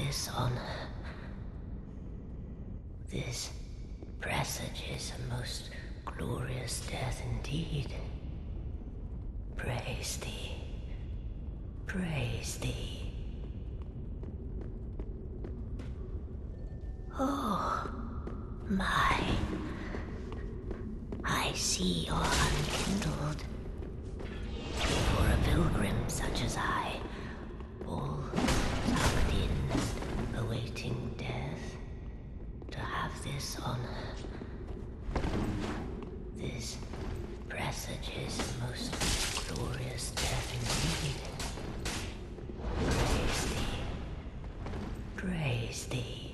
this honor. This presages a most glorious death indeed. Praise thee. Praise thee. Oh, my. I see you're unkindled. For a pilgrim such as I, all tucked in and awaiting death, to have this honor. This presages a most glorious death indeed. Praise thee. Praise thee.